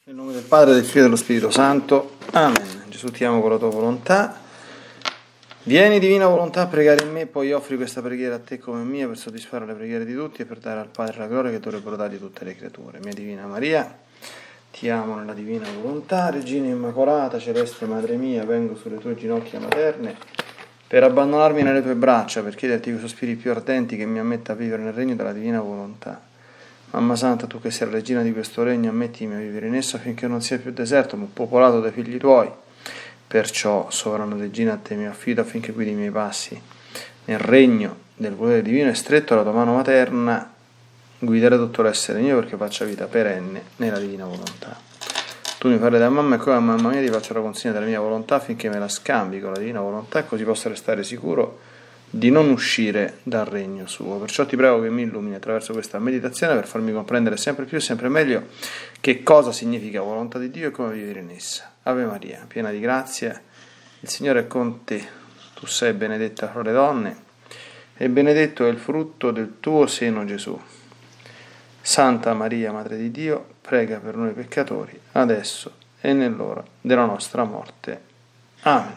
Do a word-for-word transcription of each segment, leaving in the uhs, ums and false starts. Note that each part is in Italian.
Nel nome del Padre, del Figlio e dello Spirito Santo. Amen. Gesù, ti amo con la tua volontà. Vieni, divina volontà, a pregare in me, poi offri questa preghiera a te come mia per soddisfare le preghiere di tutti e per dare al Padre la gloria che dovrebbero dargli tutte le creature. Mia Divina Maria, ti amo nella divina volontà, Regina Immacolata, Celeste Madre mia, vengo sulle tue ginocchia materne per abbandonarmi nelle tue braccia, per chiederti con i sospiri più ardenti che mi ammetta a vivere nel regno della divina volontà. Mamma Santa, tu che sei la regina di questo regno, ammettimi a vivere in esso affinché non sia più deserto, ma popolato dai figli tuoi. Perciò, sovrana regina, a te mi affido affinché guidi i miei passi. Nel regno del volere divino e stretto alla tua mano materna, guidare tutto l'essere mio perché faccia vita perenne nella divina volontà. Tu mi farai da mamma e come a mamma mia ti faccio la consegna della mia volontà affinché me la scambi con la divina volontà e così possa restare sicuro di non uscire dal regno suo. Perciò ti prego che mi illumini attraverso questa meditazione per farmi comprendere sempre più e sempre meglio che cosa significa volontà di Dio e come vivere in essa. Ave Maria, piena di grazia, il Signore è con te. Tu sei benedetta fra le donne e benedetto è il frutto del tuo seno, Gesù. Santa Maria, Madre di Dio, prega per noi peccatori, adesso e nell'ora della nostra morte. Amen.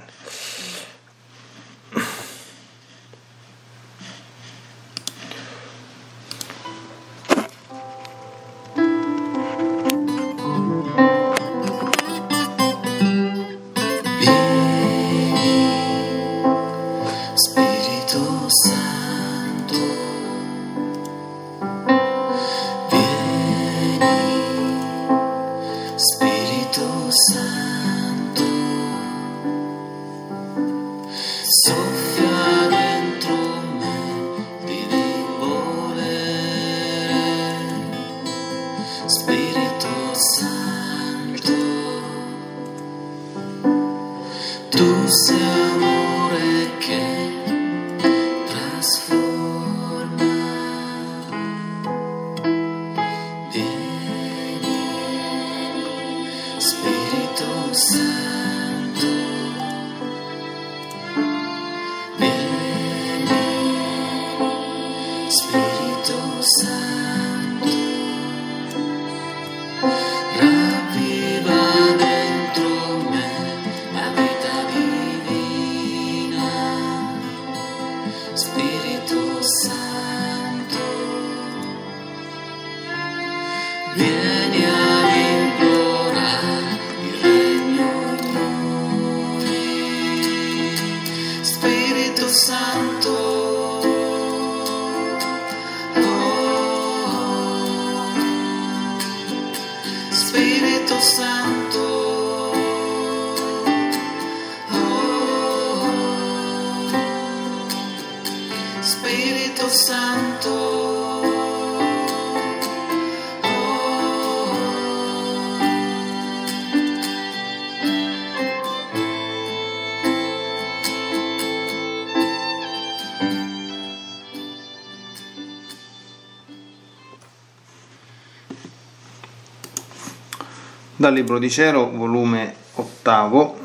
Dal Libro di Cielo, volume ottavo,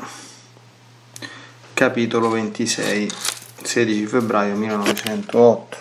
capitolo ventisei, sedici febbraio millenovecentootto.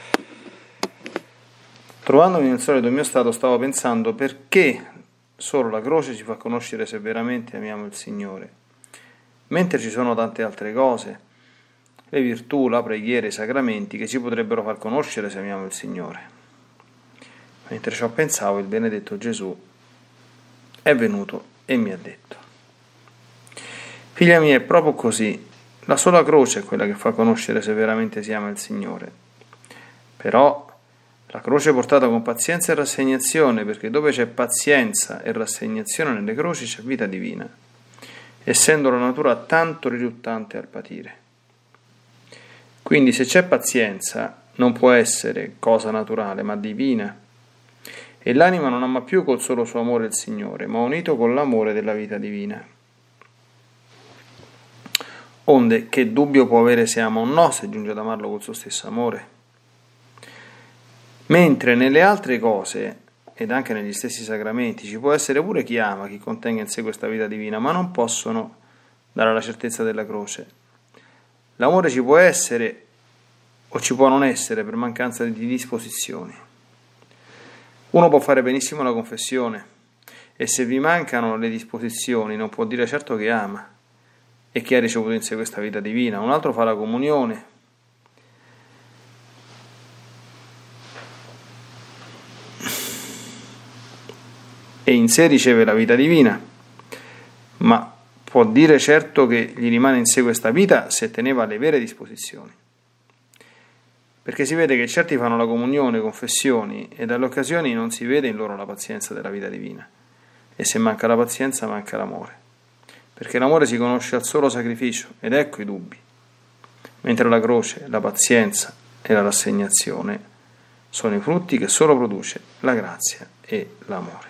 Trovandomi nel solito mio stato, stavo pensando perché solo la croce ci fa conoscere se veramente amiamo il Signore, mentre ci sono tante altre cose, le virtù, la preghiera, i sacramenti, che ci potrebbero far conoscere se amiamo il Signore. Mentre ciò pensavo, il benedetto Gesù è venuto e mi ha detto: figlia mia, è proprio così, la sola croce è quella che fa conoscere se veramente si ama il Signore. Però la croce portata con pazienza e rassegnazione, perché dove c'è pazienza e rassegnazione nelle croci c'è vita divina, essendo la natura tanto riluttante al patire. Quindi se c'è pazienza non può essere cosa naturale ma divina, e l'anima non ama più col solo suo amore il Signore, ma unito con l'amore della vita divina. Onde, che dubbio può avere se ama o no, se giunge ad amarlo col suo stesso amore? Mentre nelle altre cose, ed anche negli stessi sacramenti, ci può essere pure chi ama, chi contenga in sé questa vita divina, ma non possono dare la certezza della croce. L'amore ci può essere o ci può non essere per mancanza di disposizioni. Uno può fare benissimo la confessione E se vi mancano le disposizioni non può dire certo che ama e che ha ricevuto in sé questa vita divina. Un altro fa la comunione e in sé riceve la vita divina, ma può dire certo che gli rimane in sé questa vita se teneva le vere disposizioni. Perché si vede che certi fanno la comunione, confessioni, e dalle occasioni non si vede in loro la pazienza della vita divina. E se manca la pazienza, manca l'amore. Perché l'amore si conosce al solo sacrificio, ed ecco i dubbi. Mentre la croce, la pazienza e la rassegnazione sono i frutti che solo produce la grazia e l'amore.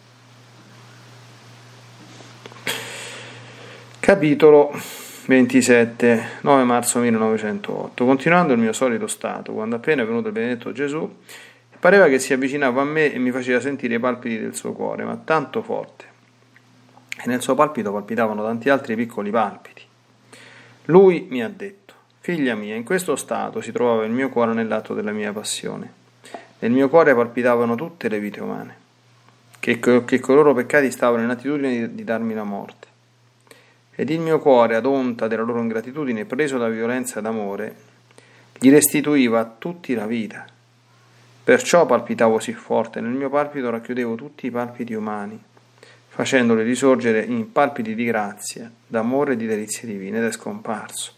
Capitolo ventisette, nove marzo millenovecentootto. Continuando il mio solito stato, quando appena è venuto il benedetto Gesù, pareva che si avvicinava a me e mi faceva sentire i palpiti del suo cuore, ma tanto forte. E nel suo palpito palpitavano tanti altri piccoli palpiti. Lui mi ha detto: figlia mia, in questo stato si trovava il mio cuore nell'atto della mia passione. Nel mio cuore palpitavano tutte le vite umane, che, che con i loro peccati stavano in attitudine di, di darmi la morte. Ed il mio cuore, ad onta della loro ingratitudine, preso da violenza d'amore, gli restituiva a tutti la vita. Perciò palpitavo sì forte, nel mio palpito racchiudevo tutti i palpiti umani, facendoli risorgere in palpiti di grazia, d'amore e di delizie divine, ed è scomparso.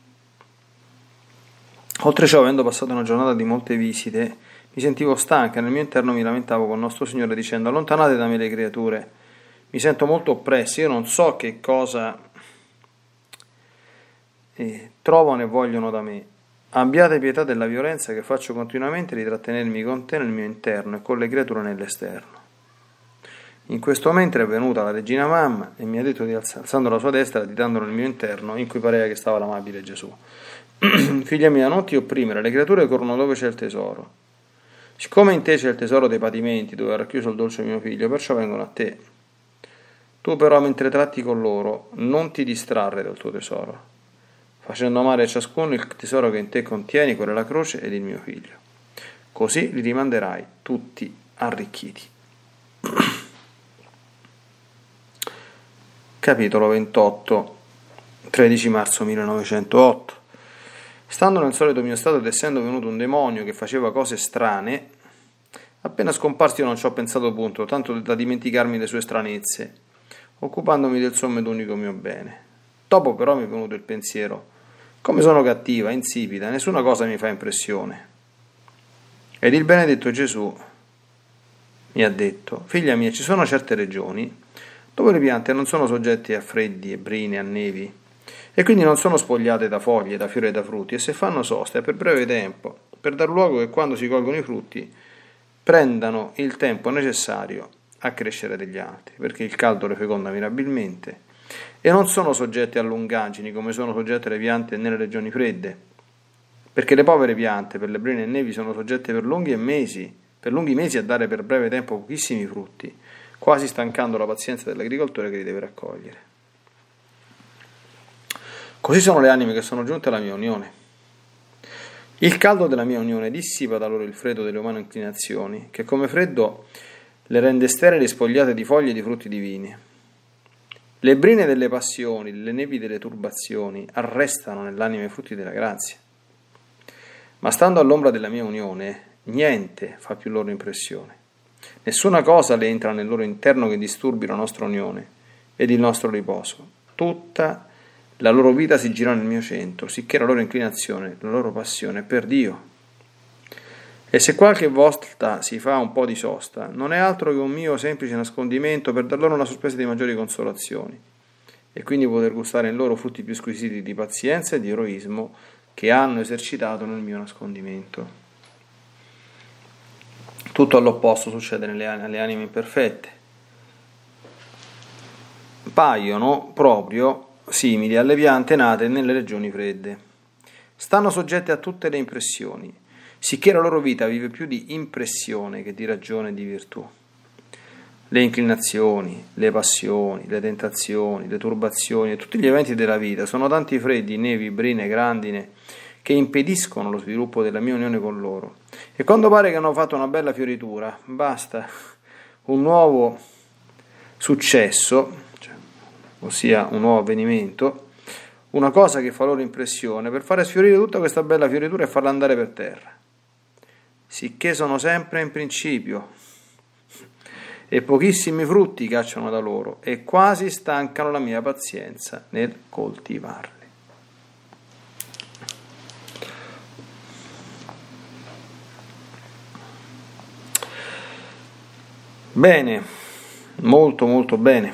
Oltre ciò, avendo passato una giornata di molte visite, mi sentivo stanca e nel mio interno mi lamentavo con nostro Signore dicendo: allontanate da me le creature, mi sento molto oppresso, io non so che cosa eh, trovano e vogliono da me. Abbiate pietà della violenza che faccio continuamente di trattenermi con te nel mio interno e con le creature nell'esterno. In questo mentre è venuta la regina mamma e mi ha detto di alzare, alzando la sua destra, ditando nel mio interno, in cui pareva che stava l'amabile Gesù: figlia mia, non ti opprimere, le creature corrono dove c'è il tesoro. Siccome in te c'è il tesoro dei patimenti, dove è racchiuso il dolce mio figlio, perciò vengono a te. Tu però, mentre tratti con loro, non ti distrarre dal tuo tesoro, facendo amare a ciascuno il tesoro che in te contieni, quella è la croce ed il mio figlio. Così li rimanderai tutti arricchiti. Capitolo ventotto, tredici marzo millenovecentootto. Stando nel solito mio stato ed essendo venuto un demonio che faceva cose strane, appena scomparso io non ci ho pensato punto, tanto da dimenticarmi le sue stranezze, occupandomi del sommo ed unico mio bene. Dopo però mi è venuto il pensiero: come sono cattiva, insipida, nessuna cosa mi fa impressione. Ed il benedetto Gesù mi ha detto: figlia mia, ci sono certe regioni dove le piante non sono soggette a freddi e brine, a nevi, e quindi non sono spogliate da foglie, da fiori e da frutti, e se fanno sosta è per breve tempo, per dar luogo che quando si colgono i frutti prendano il tempo necessario a crescere degli altri, perché il caldo le feconda mirabilmente, e non sono soggette a lungaggini come sono soggette le piante nelle regioni fredde, perché le povere piante per le brine e nevi sono soggette per lunghi mesi, per lunghi mesi a dare per breve tempo pochissimi frutti, quasi stancando la pazienza dell'agricoltore che li deve raccogliere. Così sono le anime che sono giunte alla mia unione. Il caldo della mia unione dissipa da loro il freddo delle umane inclinazioni, che come freddo le rende sterili e spogliate di foglie e di frutti divini. Le brine delle passioni, le nevi delle turbazioni arrestano nell'anima i frutti della grazia. Ma stando all'ombra della mia unione, niente fa più loro impressione. Nessuna cosa le entra nel loro interno che disturbi la nostra unione ed il nostro riposo. Tutta la loro vita si gira nel mio centro, sicché la loro inclinazione, la loro passione è per Dio. E se qualche volta si fa un po' di sosta, non è altro che un mio semplice nascondimento per dar loro una sorpresa di maggiori consolazioni, e quindi poter gustare in loro frutti più squisiti di pazienza e di eroismo che hanno esercitato nel mio nascondimento. Tutto all'opposto succede nelle, alle anime imperfette. Paiono proprio simili alle piante nate nelle regioni fredde. Stanno soggette a tutte le impressioni, sicché la loro vita vive più di impressione che di ragione e di virtù. Le inclinazioni, le passioni, le tentazioni, le turbazioni e tutti gli eventi della vita sono tanti freddi, nevi, brine, grandine, che impediscono lo sviluppo della mia unione con loro. E quando pare che hanno fatto una bella fioritura, basta un nuovo successo, cioè, ossia un nuovo avvenimento, una cosa che fa loro impressione, per fare sfiorire tutta questa bella fioritura e farla andare per terra, sicché sono sempre in principio, e pochissimi frutti cacciano da loro, e quasi stancano la mia pazienza nel coltivarli. Bene, molto molto bene,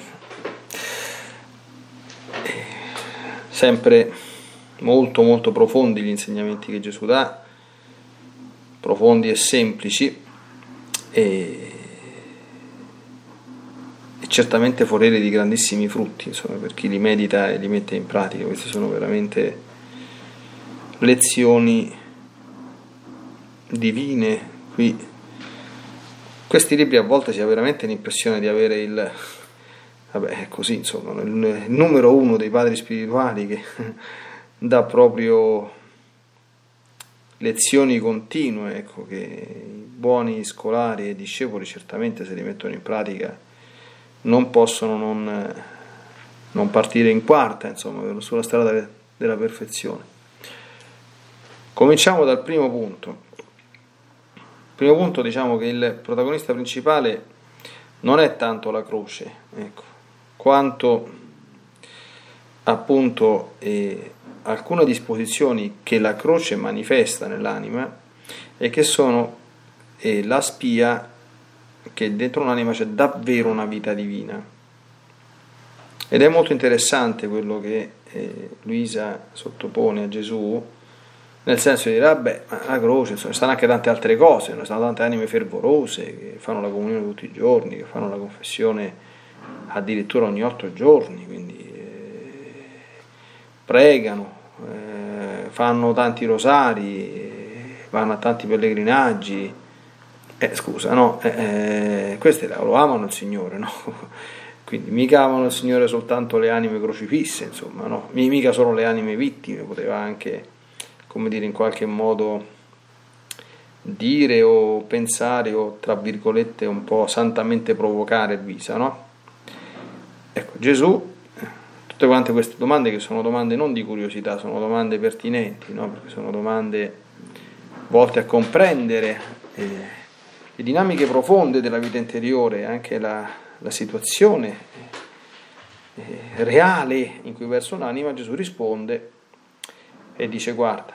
sempre molto molto profondi gli insegnamenti che Gesù dà, profondi e semplici, e, e certamente forieri di grandissimi frutti, insomma, per chi li medita e li mette in pratica. Queste sono veramente lezioni divine. Qui questi libri a volte si ha veramente l'impressione di avere il, vabbè, è così, insomma, il, il numero uno dei padri spirituali che dà proprio lezioni continue, ecco, che i buoni scolari e discepoli certamente, se li mettono in pratica, non possono non, non partire in quarta, insomma, sulla strada della perfezione. Cominciamo dal primo punto. Primo punto, diciamo che il protagonista principale non è tanto la croce, ecco, quanto appunto eh, alcune disposizioni che la croce manifesta nell'anima e che sono eh, la spia che dentro un'anima c'è davvero una vita divina. Ed è molto interessante quello che eh, Luisa sottopone a Gesù, nel senso di dire, vabbè, la croce, insomma, ci stanno anche tante altre cose, ci stanno tante anime fervorose che fanno la comunione tutti i giorni, che fanno la confessione addirittura ogni otto giorni, quindi eh, pregano, eh, fanno tanti rosari, eh, vanno a tanti pellegrinaggi, eh, scusa, no, eh, queste lo amano il Signore, no? Quindi mica amano il Signore soltanto le anime crocifisse, insomma, no? Mica solo le anime vittime, poteva anche, come dire, in qualche modo dire o pensare o, tra virgolette, un po' santamente provocare Luisa, no? Ecco, Gesù, tutte quante queste domande, che sono domande non di curiosità, sono domande pertinenti, no? Perché sono domande volte a comprendere eh, le dinamiche profonde della vita interiore, anche la, la situazione eh, reale in cui verso un'anima. Gesù risponde e dice, guarda,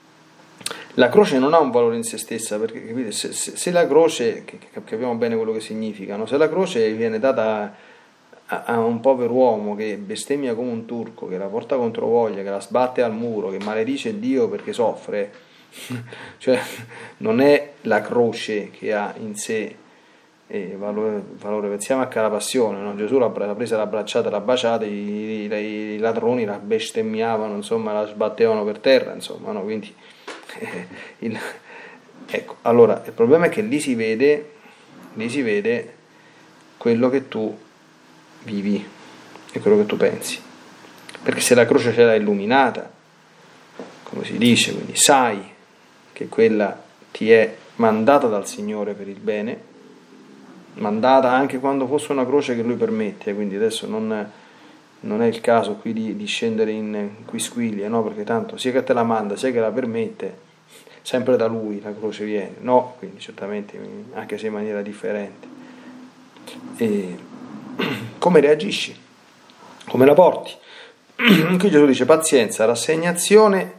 la croce non ha un valore in se stessa, perché capite, se, se, se la croce, che, che capiamo bene quello che significa, no? Se la croce viene data a, a un povero uomo che bestemmia come un turco, che la porta contro voglia, che la sbatte al muro, che maledice Dio perché soffre, cioè non è la croce che ha in sé eh, valore, valore. Pensiamo anche alla passione, no? Gesù l'ha presa, l'ha abbracciata, l'ha baciata, i, i, i ladroni la bestemmiavano, insomma, la sbattevano per terra, insomma, no? Quindi eh, il, ecco, allora il problema è che lì si vede lì si vede quello che tu vivi e quello che tu pensi, perché se la croce ce l'hai illuminata, come si dice, quindi sai che quella ti è mandata dal Signore per il bene, mandata anche quando fosse una croce che Lui permette, quindi adesso non, non è il caso qui di, di scendere in quisquilie, no? Perché tanto sia che te la manda sia che la permette, sempre da Lui la croce viene, no? Quindi certamente anche se in maniera differente. E come reagisci? Come la porti? Qui Gesù dice pazienza, rassegnazione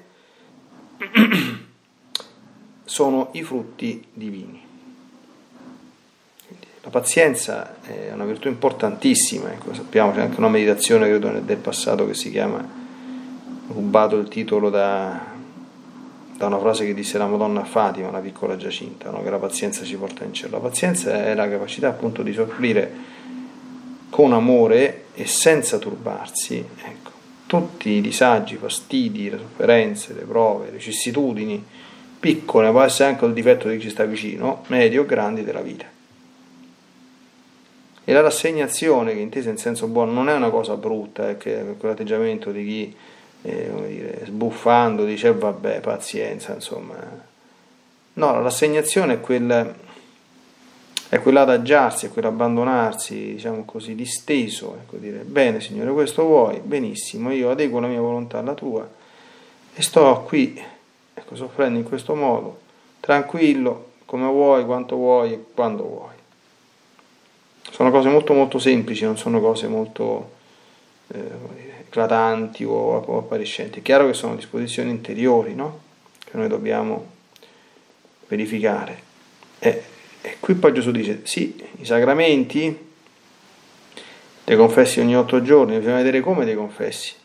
sono i frutti divini. Quindi la pazienza è una virtù importantissima, ecco, sappiamo c'è anche una meditazione, credo, del passato che si chiama, rubato il titolo da, da una frase che disse la Madonna a Fatima, una piccola Giacinta, no? Che la pazienza ci porta in cielo. La pazienza è la capacità appunto di soffrire con amore e senza turbarsi, ecco, tutti i disagi, i fastidi, le sofferenze, le prove, le vicissitudini, piccole, può essere anche il difetto di chi ci sta vicino, medio o grandi della vita. E la rassegnazione, che intesa in senso buono, non è una cosa brutta, è che quell'atteggiamento di chi, eh, come dire, sbuffando, dice vabbè, pazienza, insomma. No, la rassegnazione è quel, è quell'adagiarsi, è quell'abbandonarsi, diciamo così, disteso, ecco, dire, bene Signore, questo vuoi, benissimo, io adeguo la mia volontà alla tua e sto qui, ecco, soffrendo in questo modo, tranquillo, come vuoi, quanto vuoi e quando vuoi. Sono cose molto molto semplici, non sono cose molto eh, eclatanti o, o appariscenti. È chiaro che sono disposizioni interiori, no? Che noi dobbiamo verificare. E, e qui poi Gesù dice, sì, i sacramenti li confessi ogni otto giorni, bisogna vedere come li confessi.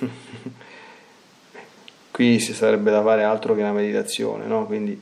Qui si sarebbe da fare altro che una meditazione, no? Quindi,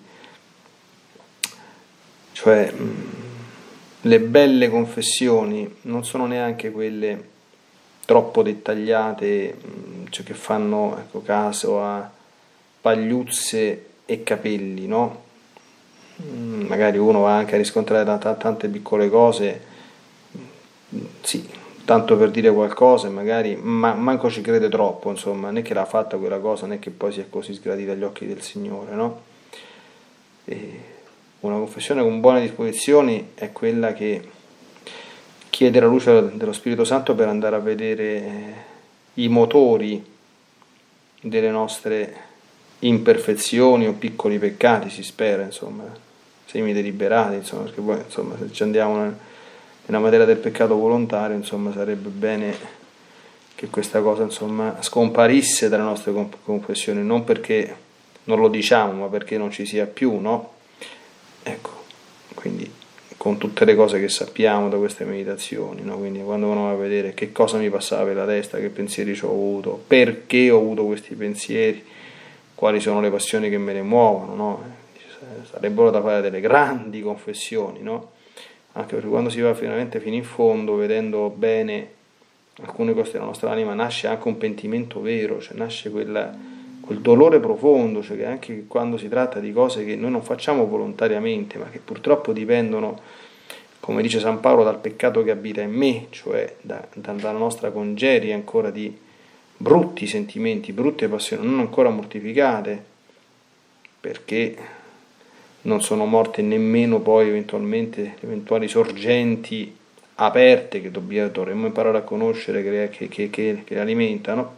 cioè, mh, le belle confessioni non sono neanche quelle troppo dettagliate, mh, cioè che fanno, ecco, caso a pagliuzze e capelli, no? Mh, magari uno va anche a riscontrare t- t- tante piccole cose, mh, sì, tanto per dire qualcosa, magari ma, manco ci crede troppo, insomma, né che l'ha fatta quella cosa, né che poi sia così sgradita agli occhi del Signore, no? E una confessione con buone disposizioni è quella che chiede la luce dello Spirito Santo per andare a vedere i motori delle nostre imperfezioni o piccoli peccati, si spera, insomma, semi deliberati, insomma, perché poi, insomma, se ci andiamo nella materia del peccato volontario, insomma, sarebbe bene che questa cosa, insomma, scomparisse dalle nostre confessioni, non perché non lo diciamo, ma perché non ci sia più, no? Ecco, quindi con tutte le cose che sappiamo da queste meditazioni, no? Quindi quando uno va a vedere che cosa mi passava per la testa, che pensieri ho avuto, perché ho avuto questi pensieri, quali sono le passioni che me ne muovono, no? Sarebbero da fare delle grandi confessioni, no? Anche perché quando si va finalmente fino in fondo, vedendo bene alcune cose della nostra anima, nasce anche un pentimento vero, cioè nasce quella, quel dolore profondo, cioè che anche quando si tratta di cose che noi non facciamo volontariamente, ma che purtroppo dipendono, come dice San Paolo, dal peccato che abita in me, cioè da, dalla nostra congerie ancora di brutti sentimenti, brutte passioni, non ancora mortificate, perché non sono morte nemmeno poi eventualmente le eventuali sorgenti aperte che dobbiamo, dovremmo imparare a conoscere, che, che, che, che le alimentano.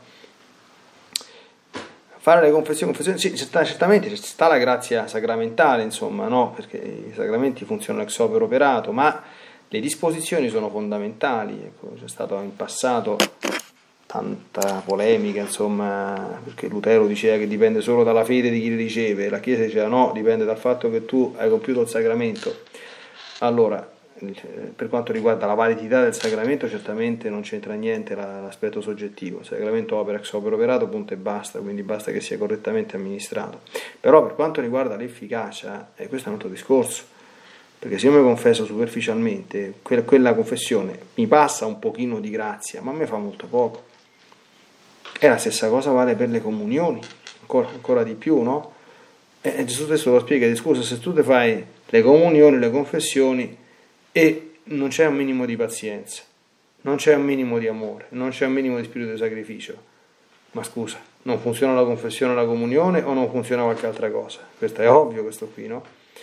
Fare le confessioni, confessioni sì, certamente sta la grazia sacramentale, insomma, no? Perché i sacramenti funzionano ex opere operato, ma le disposizioni sono fondamentali. Ecco, c'è stato in passato tanta polemica, insomma, perché Lutero diceva che dipende solo dalla fede di chi li riceve, la Chiesa diceva no, dipende dal fatto che tu hai compiuto il sacramento. Allora, per quanto riguarda la validità del sacramento, certamente non c'entra niente l'aspetto soggettivo, il sacramento opera ex opere operato, punto e basta, quindi basta che sia correttamente amministrato. Però per quanto riguarda l'efficacia, eh, questo è un altro discorso, perché se io mi confesso superficialmente, quella, quella confessione mi passa un pochino di grazia, ma a me fa molto poco. E la stessa cosa vale per le comunioni, ancora, ancora di più, no? E Gesù stesso lo spiega, scusa, se tu ti fai le comunioni, le confessioni e non c'è un minimo di pazienza, non c'è un minimo di amore, non c'è un minimo di spirito di sacrificio, ma scusa, non funziona la confessione o la comunione o non funziona qualche altra cosa? Questo è ovvio, questo qui, no?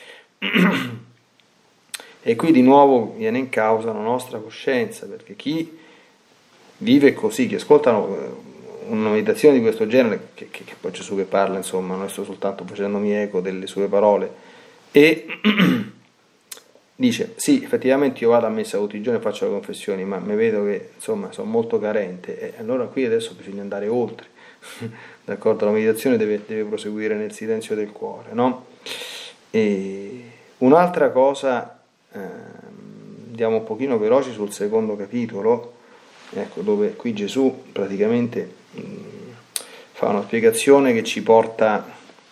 E qui di nuovo viene in causa la nostra coscienza, perché chi vive così, chi ascolta una meditazione di questo genere, che, che, che poi Gesù che parla, insomma, non sto soltanto facendomi eco delle sue parole, e dice, sì, effettivamente io vado a messa tutti i giorni e faccio le confessioni, ma mi vedo che, insomma, sono molto carente, e allora qui adesso bisogna andare oltre, d'accordo? La meditazione deve, deve proseguire nel silenzio del cuore, no? E un'altra cosa, eh, andiamo un pochino veloci sul secondo capitolo, ecco, dove qui Gesù praticamente mh, fa una spiegazione che ci porta,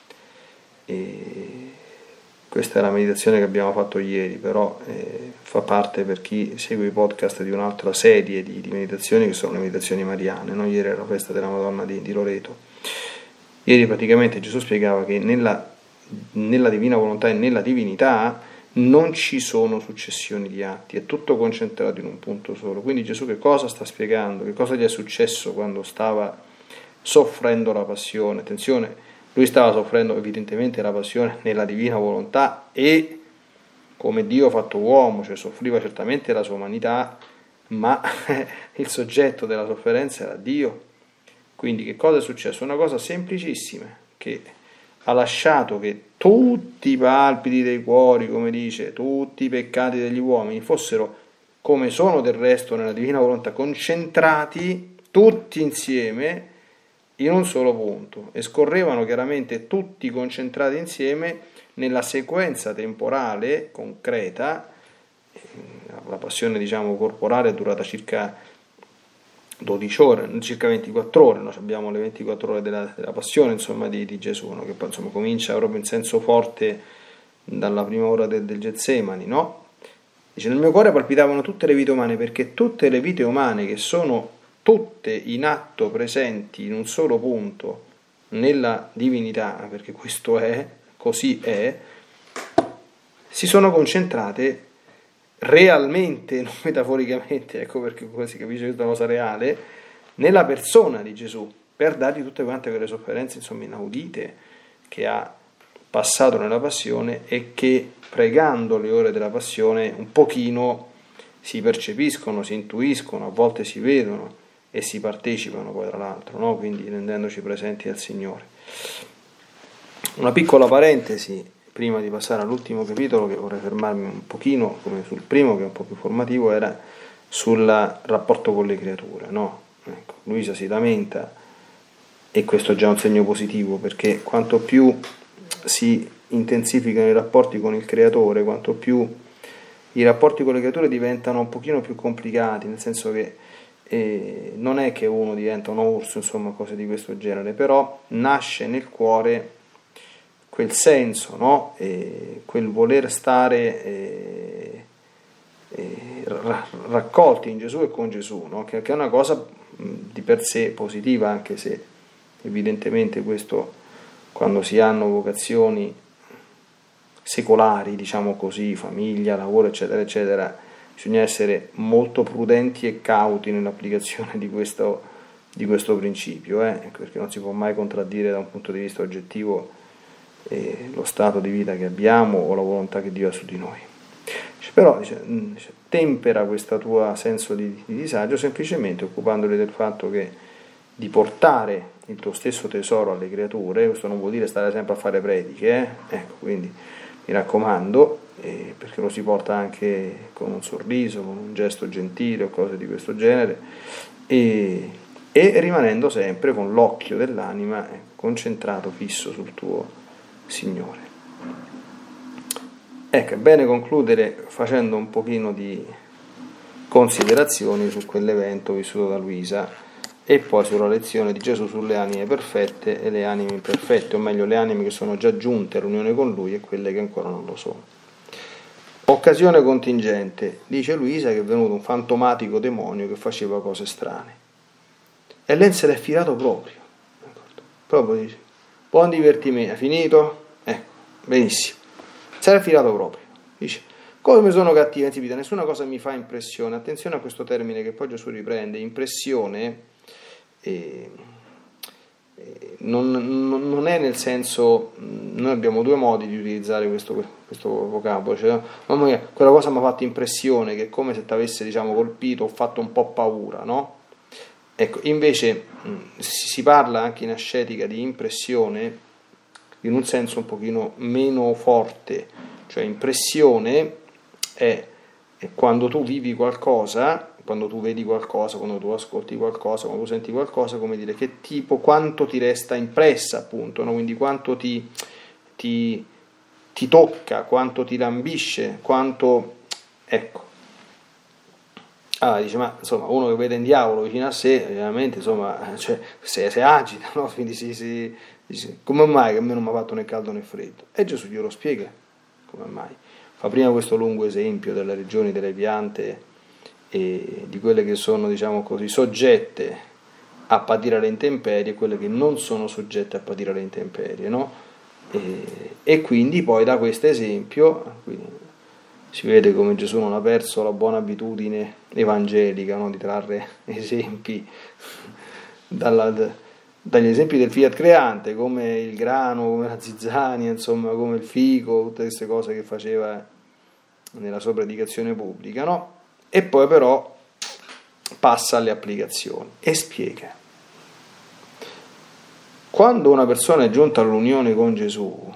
e questa è la meditazione che abbiamo fatto ieri, però eh, fa parte, per chi segue i podcast, di un'altra serie di, di meditazioni che sono le meditazioni mariane, no? Ieri era la festa della Madonna di, di Loreto. Ieri praticamente Gesù spiegava che nella, nella divina volontà e nella divinità non ci sono successioni di atti, è tutto concentrato in un punto solo. Quindi Gesù che cosa sta spiegando? Che cosa gli è successo quando stava soffrendo la passione? Attenzione, lui stava soffrendo evidentemente la passione nella divina volontà e come Dio fatto uomo, cioè soffriva certamente la sua umanità, ma il soggetto della sofferenza era Dio. Quindi che cosa è successo? Una cosa semplicissima, che ha lasciato che tutti i palpiti dei cuori, come dice, tutti i peccati degli uomini fossero, come sono del resto nella divina volontà, concentrati tutti insieme in un solo punto, e scorrevano chiaramente tutti concentrati insieme nella sequenza temporale concreta. La passione, diciamo, corporale è durata circa dodici ore, circa ventiquattro ore. Noi abbiamo le ventiquattro ore della, della passione, insomma, di, di Gesù, no? Che poi, insomma, comincia proprio in senso forte dalla prima ora del, del Getsemani, no? Dice: nel mio cuore palpitavano tutte le vite umane, perché tutte le vite umane, che sono tutte in atto, presenti in un solo punto nella divinità, perché questo è, così è, si sono concentrate realmente, non metaforicamente, ecco perché così si capisce questa cosa reale, nella persona di Gesù, per dargli tutte quante quelle sofferenze, insomma, inaudite che ha passato nella passione, e che, pregando le ore della passione, un pochino si percepiscono, si intuiscono, a volte si vedono e si partecipano poi, tra l'altro, no? Quindi rendendoci presenti al Signore. Una piccola parentesi prima di passare all'ultimo capitolo, che vorrei fermarmi un pochino, come sul primo, che è un po' più formativo, era sul rapporto con le creature, no? Ecco, Luisa si lamenta, e questo è già un segno positivo, perché quanto più si intensificano i rapporti con il creatore, quanto più i rapporti con le creature diventano un pochino più complicati, nel senso che eh, non è che uno diventa un orso, insomma, cose di questo genere, però nasce nel cuore quel senso, no? E quel voler stare eh, eh, ra- raccolti in Gesù e con Gesù, no? Che, che è una cosa di per sé positiva, anche se evidentemente questo, quando si hanno vocazioni secolari, diciamo così, famiglia, lavoro, eccetera, eccetera, bisogna essere molto prudenti e cauti nell'applicazione di questo, di questo principio, eh? Perché non si può mai contraddire da un punto di vista oggettivo eh, lo stato di vita che abbiamo o la volontà che Dio ha su di noi. Dice, però dice, dice, tempera questo tuo senso di, di disagio semplicemente occupandoli del fatto che di portare il tuo stesso tesoro alle creature. Questo non vuol dire stare sempre a fare prediche, eh? Ecco, quindi mi raccomando, eh, perché lo si porta anche con un sorriso, con un gesto gentile o cose di questo genere, e, e rimanendo sempre con l'occhio dell'anima eh, concentrato, fisso sul tuo Signore. Ecco, è bene concludere facendo un pochino di considerazioni su quell'evento vissuto da Luisa, e poi sulla lezione di Gesù sulle anime perfette e le anime imperfette, o meglio le anime che sono già giunte all'unione con Lui e quelle che ancora non lo sono. Occasione contingente. Dice Luisa che è venuto un fantomatico demonio che faceva cose strane, e lei se l'è filato proprio, proprio dice, buon divertimento, è finito? Ecco, benissimo, se l'è filato proprio, dice, come sono cattiva, nessuna cosa mi fa impressione. Attenzione a questo termine che poi Gesù riprende, impressione. E, e non, non, non è nel senso, noi abbiamo due modi di utilizzare questo, questo vocabolo, cioè, mamma mia, quella cosa mi ha fatto impressione, che è come se ti avesse, diciamo, colpito o fatto un po' paura, no? Ecco, invece si parla anche in ascetica di impressione in un senso un pochino meno forte, cioè impressione è, è quando tu vivi qualcosa, quando tu vedi qualcosa, quando tu ascolti qualcosa, quando tu senti qualcosa, come dire, che tipo, quanto ti resta impressa, appunto, no? Quindi quanto ti, ti, ti tocca, quanto ti lambisce, quanto, ecco. Ah, dice, ma insomma, uno che vede un diavolo vicino a sé, veramente, insomma, cioè, se, se agita, no? Quindi si, si, dice, come mai che a me non mi ha fatto né caldo né freddo? E Gesù glielo spiega, come mai. Fa prima questo lungo esempio delle regioni delle piante e di quelle che sono, diciamo così, soggette a patire le intemperie e quelle che non sono soggette a patire le intemperie, no? E, e quindi poi da questo esempio quindi, si vede come Gesù non ha perso la buona abitudine evangelica, no? Di trarre esempi dalla, dagli esempi del fiat creante, come il grano, come la zizzania, insomma, come il fico, tutte queste cose che faceva nella sua predicazione pubblica, no? E poi però passa alle applicazioni e spiega. Quando una persona è giunta all'unione con Gesù,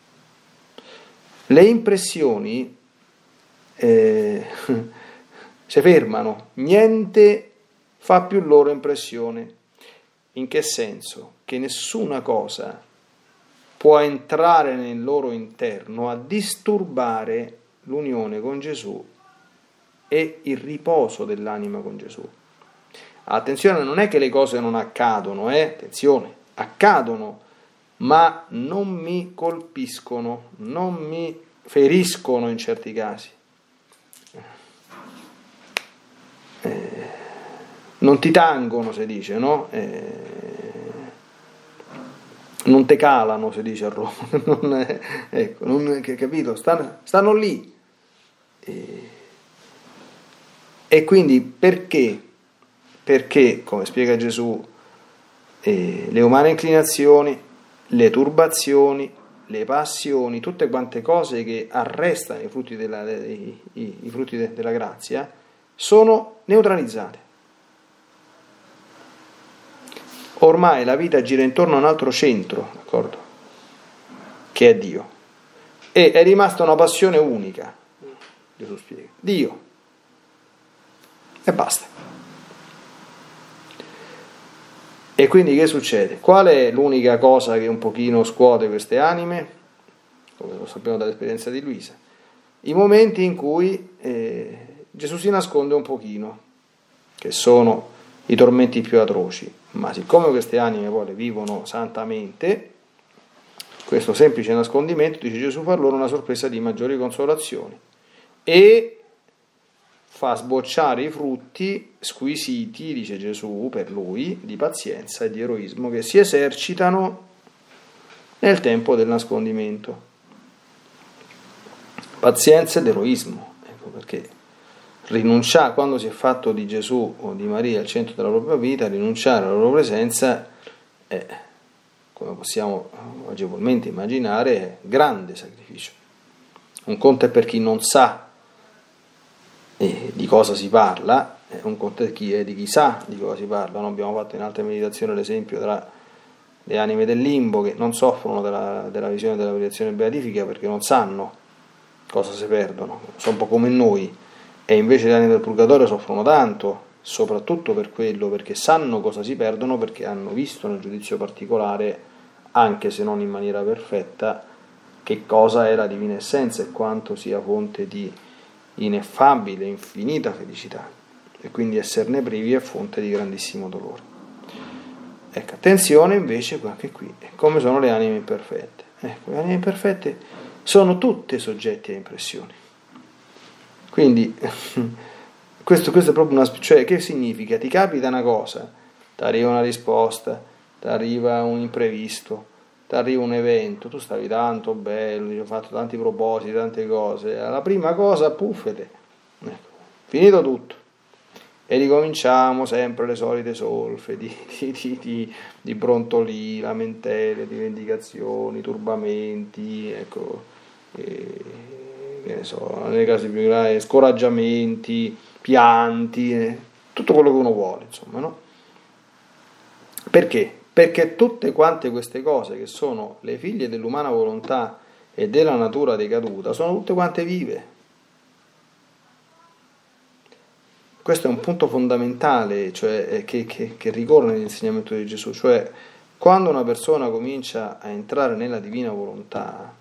le impressioni eh, si fermano, niente fa più loro impressione. In che senso? Che nessuna cosa può entrare nel loro interno a disturbare l'unione con Gesù e il riposo dell'anima con Gesù. Attenzione, non è che le cose non accadono, eh? Attenzione, accadono, ma non mi colpiscono, non mi feriscono in certi casi. Eh, non ti tangono, si dice, no? Eh, non te calano, si dice a Roma, non è, ecco, non, capito? Stanno, stanno lì. E, e quindi perché? Perché, come spiega Gesù, eh, le umane inclinazioni, le turbazioni, le passioni, tutte quante cose che arrestano i frutti della, i, i, i frutti de, della grazia, sono neutralizzate. Ormai la vita gira intorno a un altro centro, d'accordo? Che è Dio. E è rimasta una passione unica, Gesù spiega, Dio. E basta. E quindi che succede? Qual è l'unica cosa che un pochino scuote queste anime? Come lo sappiamo dall'esperienza di Luisa. I momenti in cui eh, Gesù si nasconde un pochino, che sono i tormenti più atroci. Ma siccome queste anime poi le vivono santamente, questo semplice nascondimento, dice Gesù, fa loro una sorpresa di maggiori consolazioni e fa sbocciare i frutti squisiti, dice Gesù, per lui, di pazienza e di eroismo che si esercitano nel tempo del nascondimento. Pazienza ed eroismo, ecco perché rinunciare, quando si è fatto di Gesù o di Maria al centro della propria vita, rinunciare alla loro presenza è, come possiamo agevolmente immaginare, è grande sacrificio. Un conto è per chi non sa eh, di cosa si parla, un conto è chi, è di chi sa di cosa si parla. Noi abbiamo fatto in altre meditazioni l'esempio tra le anime del limbo che non soffrono della, della visione della meditazione beatifica perché non sanno cosa si perdono, sono un po' come noi. E invece le anime del purgatorio soffrono tanto, soprattutto per quello, perché sanno cosa si perdono, perché hanno visto nel giudizio particolare, anche se non in maniera perfetta, che cosa è la divina essenza e quanto sia fonte di ineffabile, infinita felicità. E quindi esserne privi è fonte di grandissimo dolore. Ecco, attenzione invece anche qui, come sono le anime imperfette. Ecco, le anime imperfette sono tutte soggette a impressioni. Quindi questo, questo è proprio una, cioè che significa? Ti capita una cosa, ti arriva una risposta, ti arriva un imprevisto, ti arriva un evento, tu stavi tanto bello, ti ho fatto tanti propositi, tante cose, la prima cosa, puffete, ecco, finito tutto, e ricominciamo sempre le solite solfe di, di, di, di, di brontolì, lamentele, rivendicazioni, turbamenti, ecco, e, che ne so, nei casi più gravi, scoraggiamenti, pianti, eh, tutto quello che uno vuole, insomma, no? Perché? Perché tutte quante queste cose che sono le figlie dell'umana volontà e della natura decaduta sono tutte quante vive. Questo è un punto fondamentale, cioè che, che, che ricorre nell'insegnamento di Gesù, cioè quando una persona comincia a entrare nella divina volontà,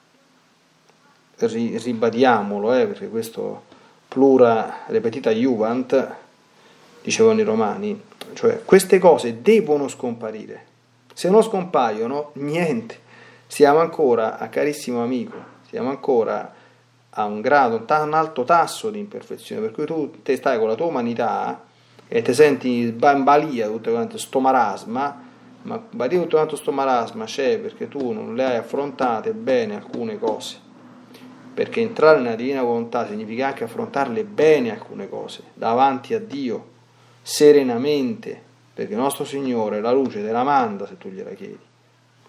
ribadiamolo, eh, perché questo plura repetita iuvant, dicevano i romani, cioè queste cose devono scomparire. Se non scompaiono, niente, siamo ancora a carissimo amico, siamo ancora a un grado, un alto tasso di imperfezione, per cui tu te stai con la tua umanità e ti senti in balia tutto quanto sto marasma, ma balia tutto quanto sto marasma c'è perché tu non le hai affrontate bene alcune cose. Perché entrare nella divina volontà significa anche affrontarle bene alcune cose, davanti a Dio, serenamente, perché il nostro Signore la luce te la manda se tu gliela chiedi.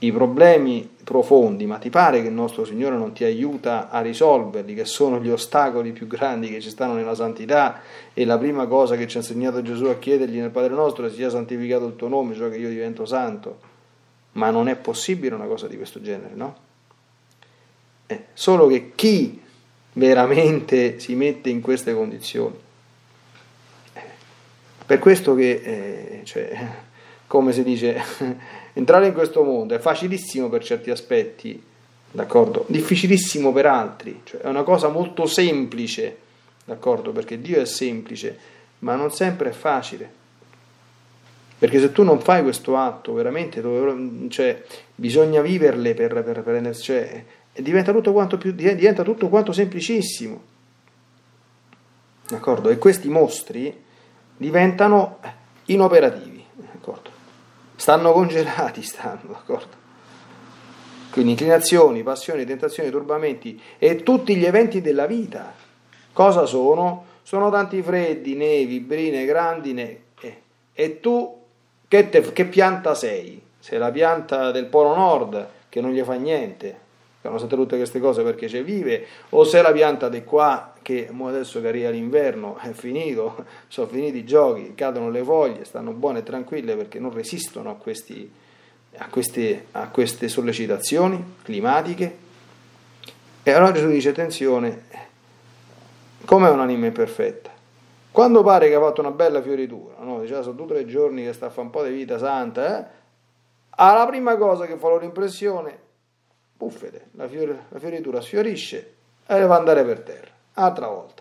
i problemi profondi, ma ti pare che il nostro Signore non ti aiuta a risolverli, che sono gli ostacoli più grandi che ci stanno nella santità, e la prima cosa che ci ha insegnato Gesù a chiedergli nel Padre nostro è: sia santificato il tuo nome, cioè che io divento santo. Ma non è possibile una cosa di questo genere, no? Eh, solo che chi veramente si mette in queste condizioni, eh, per questo che, eh, cioè, come si dice, entrare in questo mondo è facilissimo per certi aspetti, d'accordo? Difficilissimo per altri, cioè è una cosa molto semplice, d'accordo? Perché Dio è semplice, ma non sempre è facile. Perché se tu non fai questo atto, veramente, cioè, bisogna viverle per, per, per cioè, diventa tutto quanto più, diventa tutto quanto semplicissimo, d'accordo? E questi mostri diventano inoperativi, d'accordo? Stanno congelati, stanno, d'accordo? Quindi inclinazioni, passioni, tentazioni, turbamenti e tutti gli eventi della vita, cosa sono? Sono tanti freddi, nevi, brine, grandine, eh, e tu che, te, che pianta sei? Sei la pianta del Polo Nord che non gli fa niente, che non sapete tutte queste cose perché ci vive, o sei la pianta di qua che adesso che arriva l'inverno è finito, sono finiti i giochi, cadono le foglie, stanno buone e tranquille perché non resistono a, questi, a, queste, a queste sollecitazioni climatiche. E allora Gesù dice: attenzione, com'è un'anima imperfetta? Quando pare che ha fatto una bella fioritura, no? Dice, sono due o tre giorni che sta a fare un po' di vita santa, eh? Alla prima cosa che fa loro impressione, buffete, la, fior- la fioritura sfiorisce e va ad andare per terra, altra volta.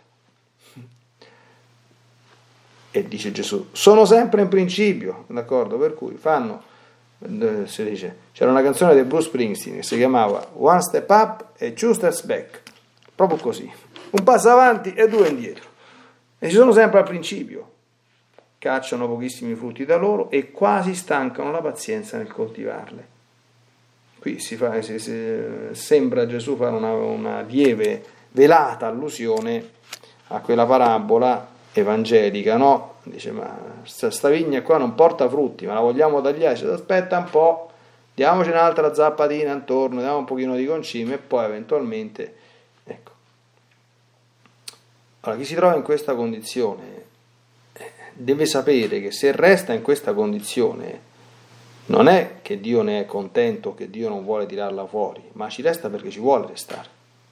E dice Gesù, sono sempre in principio, d'accordo? Per cui fanno, eh, si dice, c'era una canzone di Bruce Springsteen che si chiamava One Step Up e Two Steps Back, proprio così, un passo avanti e due indietro. E ci sono sempre al principio, cacciano pochissimi frutti da loro e quasi stancano la pazienza nel coltivarle. Qui si fa, si, si, sembra Gesù fare una, una lieve, velata allusione a quella parabola evangelica, no? Dice, ma sta vigna qua non porta frutti, ma la vogliamo tagliare? Dice, aspetta un po', diamoci un'altra zappatina intorno, diamo un pochino di concime e poi eventualmente, ecco. Allora, chi si trova in questa condizione deve sapere che se resta in questa condizione non è che Dio ne è contento, che Dio non vuole tirarla fuori, ma ci resta perché ci vuole restare.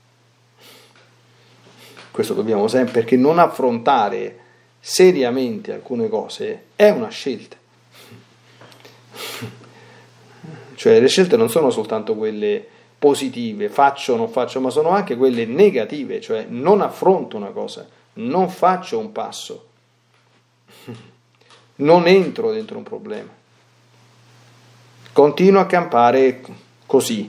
Questo dobbiamo sempre, perché non affrontare seriamente alcune cose è una scelta. Cioè le scelte non sono soltanto quelle positive, faccio o non faccio, ma sono anche quelle negative, cioè non affronto una cosa, non faccio un passo, non entro dentro un problema, continuo a campare così,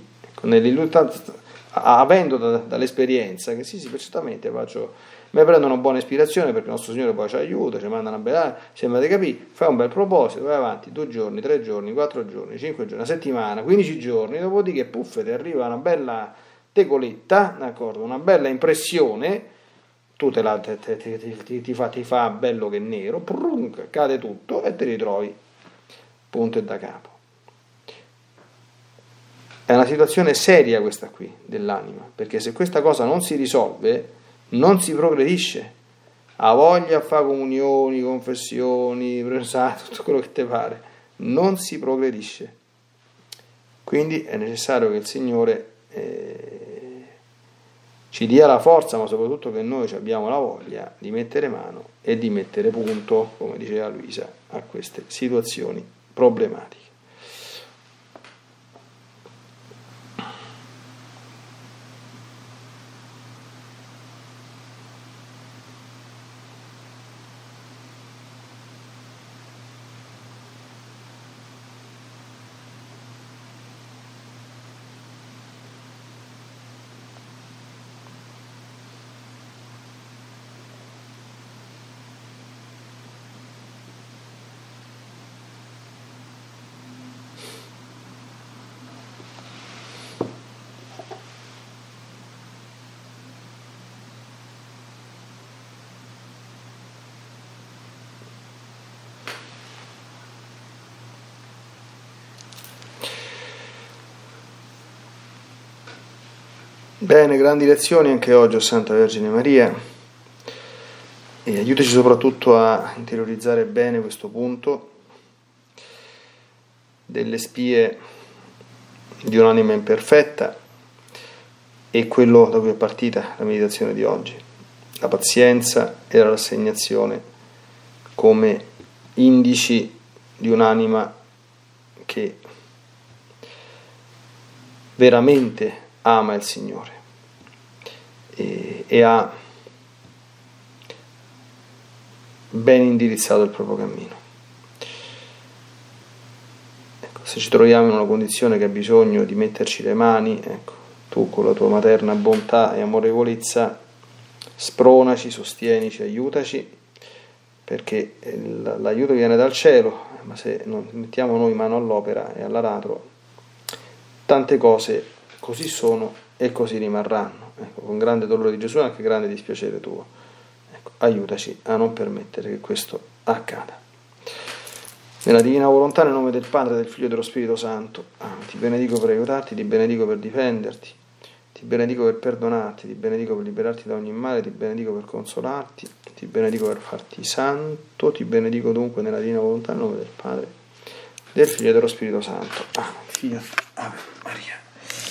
avendo da, dall'esperienza che sì, sì, certamente faccio, mi prendo una buona ispirazione perché il nostro Signore poi ci aiuta, ci manda una bella, sembra di capire, fai un bel proposito, vai avanti due giorni, tre giorni, quattro giorni, cinque giorni, una settimana, quindici giorni, dopodiché puff, ti arriva una bella tecoletta, d'accordo, una bella impressione, tu te la, te, te, te, ti, ti, fa, ti fa bello che nero, prunk, cade tutto e ti ritrovi punto e da capo. È una situazione seria questa qui dell'anima, perché se questa cosa non si risolve non si progredisce. Ha voglia a fare comunioni, confessioni, tutto quello che ti pare, non si progredisce. Quindi è necessario che il Signore eh, ci dia la forza, ma soprattutto che noi abbiamo la voglia di mettere mano e di mettere punto, come diceva Luisa, a queste situazioni problematiche. Bene, grandi lezioni anche oggi, o Santa Vergine Maria, e aiutaci soprattutto a interiorizzare bene questo punto delle spie di un'anima imperfetta e quello da cui è partita la meditazione di oggi, la pazienza e la rassegnazione come indici di un'anima che veramente ama il Signore e, e ha ben indirizzato il proprio cammino. Ecco, se ci troviamo in una condizione che ha bisogno di metterci le mani, ecco, tu con la tua materna bontà e amorevolezza spronaci, sostienici, aiutaci, perché l'aiuto viene dal cielo, ma se non mettiamo noi mano all'opera e all'aratro, tante cose così sono e così rimarranno. Ecco, con grande dolore di Gesù e anche grande dispiacere tuo. Ecco, aiutaci a non permettere che questo accada. Nella divina volontà, nel nome del Padre, del Figlio e dello Spirito Santo. Amen. Ti benedico per aiutarti, ti benedico per difenderti, ti benedico per perdonarti, ti benedico per liberarti da ogni male, ti benedico per consolarti, ti benedico per farti santo, ti benedico dunque nella divina volontà, nel nome del Padre, del Figlio e dello Spirito Santo. Amen. Fiat. Amen.